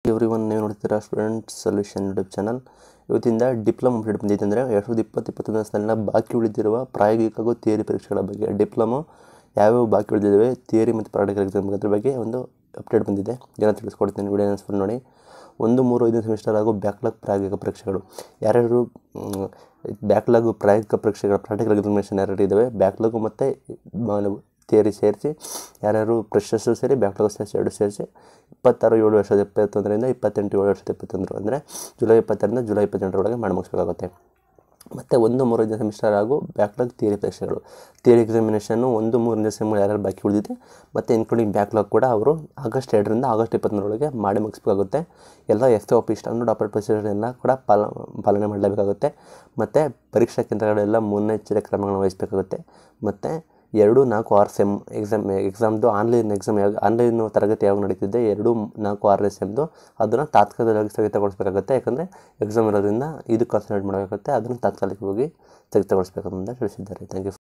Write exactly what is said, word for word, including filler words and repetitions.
Everyone, ನೀವು ನೋಡ್ತೀರಾ student solution YouTube channel. ಇವತ್ತಿಂದ ಡಿಪ್ಲೊಮಾ ಅಪ್ಡೇಟ್ ಬಂದಿದೆ. ಅಂದರೆ ಎರಡು ಸಾವಿರದ ಇಪ್ಪತ್ತು ಇಪ್ಪತ್ತೊಂದನೇ ಸಾಲಿನ ಬಾಕಿ ಉಳಿದಿರುವ ಪ್ರಾಯೋಗಿಕ ಹಾಗೂ ಥಿಯರಿ ಪರೀಕ್ಷೆಗಳ ಬಗ್ಗೆ, ಡಿಪ್ಲೊಮಾ ಯಾವ್ಯಾವ ಬಾಕಿ ಉಳಿದಿದ್ದಾವೆ, ಥಿಯರಿ ಮತ್ತು ಪ್ರಾಕ್ಟಿಕಲ್ ಎಕ್ಸಾಮ್ ಅದ್ರ ಬಗ್ಗೆ ಒಂದು ಅಪ್ಡೇಟ್ ಬಂದಿದೆ. ಏನೋ ತಿಳಿಸ್ಕೊಡ್ತೀನಿ, ವಿಡಿಯೋನ ಫುಲ್ ನೋಡಿ. ಒಂದು ಮೂರು ಐದನೇ ಸೆಮಿಸ್ಟರ್ ಹಾಗೂ ಬ್ಯಾಕ್ಲಾಗ್ ಪ್ರಾಯೋಗಿಕ ಪರೀಕ್ಷೆಗಳು ಯಾರ್ಯಾರು ಬ್ಯಾಕ್ಲಾಗು ಪ್ರಾಯೋಗಿಕ ಪರೀಕ್ಷೆಗಳ ಪ್ರಾಕ್ಟಿಕಲ್ ಎಕ್ಸಾಮಿನೇಷನ್ ಯಾರ್ಯಾರು ಇದ್ದಾವೆ, ಬ್ಯಾಕ್ಲಾಗು ಮತ್ತು ಥಿಯರಿ ಸೇರಿಸಿ ಯಾರ್ಯಾರು ಫ್ರೆಶರ್ಸು ಸೇರಿ ಬ್ಯಾಕ್ಲಾಗ್ ಸೇರಿಸಿ ಎರಡು ಸೇರಿಸಿ ಇಪ್ಪತ್ತಾರು ಏಳು ವರ್ಷದ ಇಪ್ಪತ್ತೊಂದರಿಂದ ಇಪ್ಪತ್ತೆಂಟು ಏಳು ವರ್ಷದ ಇಪ್ಪತ್ತೊಂದರು ಅಂದರೆ ಜುಲೈ ಇಪ್ಪತ್ತೆರಡರಿಂದ ಜುಲೈ ಇಪ್ಪತ್ತೆಂಟರೊಳಗೆ ಮಾಡಿ ಮುಗಿಸ್ಬೇಕಾಗುತ್ತೆ. ಮತ್ತು ಒಂದು ಮೂರು ಐದನೇ ಸೆಮಿಸ್ಟರ್ ಹಾಗೂ ಬ್ಯಾಕ್ಲಾಗ್ ಥಿಯರಿ ಪರೀಕ್ಷೆಗಳು, ಥಿಯರಿ ಎಕ್ಸಾಮಿನೇಷನ್ನು ಒಂದು ಮೂರನೇ ಸೆಮ್ ಯಾರ್ಯಾರು ಬಾಕಿ ಉಳಿದಿದೆ ಮತ್ತು ಇನ್ಕ್ಲೂಡಿಂಗ್ ಬ್ಯಾಕ್ಲಾಗ್ ಕೂಡ ಅವರು ಆಗಸ್ಟ್ ಎರಡರಿಂದ ಆಗಸ್ಟ್ ಇಪ್ಪತ್ತೊಂದರೊಳಗೆ ಮಾಡಿ ಮುಗಿಸ್ಬೇಕಾಗುತ್ತೆ. ಎಲ್ಲ S O P standard operate procedure ಎಲ್ಲ ಕೂಡ ಪಾಲ ಪಾಲನೆ ಮಾಡಲೇಬೇಕಾಗುತ್ತೆ. ಮತ್ತು ಪರೀಕ್ಷಾ ಕೇಂದ್ರಗಳೆಲ್ಲ ಮುನ್ನೆಚ್ಚರಿಕೆ ಕ್ರಮಗಳನ್ನು ವಹಿಸಬೇಕಾಗುತ್ತೆ. ಮತ್ತು ಎರಡು ನಾಲ್ಕು ಆರು ಸೆಮ್ ಎಕ್ಸಾಮ್ ಎಕ್ಸಾಮ್ದು ಆನ್ಲೈನ್ ಎಕ್ಸಾಮ್ ಯಾವ ಆನ್ಲೈನ್ ತರಗತಿ ಯಾವಾಗ ನಡೀತಿದೆ ಎರಡು ನಾಲ್ಕು ಆರನೇ ಸೆಮ್ದು ಅದನ್ನು ತಾತ್ಕಾಲಿಕವಾಗಿ ಸ್ಥಗಿತಗೊಳಿಸಬೇಕಾಗುತ್ತೆ. ಯಾಕಂದರೆ ಎಕ್ಸಾಮ್ ಇರೋದ್ರಿಂದ ಇದು ಕಾನ್ಸಂಟ್ರೇಟ್ ಮಾಡಬೇಕಾಗುತ್ತೆ, ಅದನ್ನು ತಾತ್ಕಾಲಿಕವಾಗಿ ಸ್ಥಗಿತಗೊಳಿಸಬೇಕಂತ ತಿಳಿಸಿದ್ದಾರೆ. Thank you.